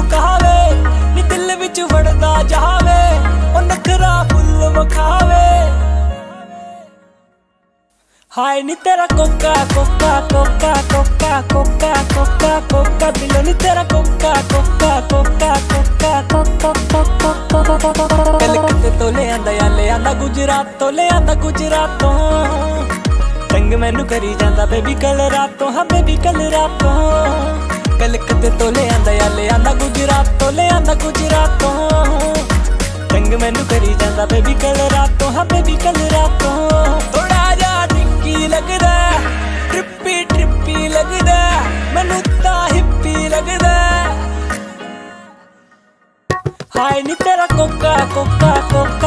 मुकावे नी दिल विच वड़दा जावे ओ नखरा फुल वखावे। हाय नी तेरा कोका कोका कोका कोका कोका कोका कोका दिलो नी तेरा कोका कोका कोका कोका कोका। कलकत्ते तो ले आंदा गुजरात तो ले आंदा गुजरातों तंग मैनू करी जांदा बेबी कल रातों। हाँ बेबी कल रातों कलकत्ते तो ले आंदा गुजरात तो ले आंदा गुजरातों तंग मैनू करी जांदा बेबी कल रातों। हाँ बेबी कल रातों थोड़ा जा ट्रिकी लगदा ट्रिपी ट्रिपी लगदा मैनू ता हिप्पी लगदा। हाय नी तेरा कोका कोका कोका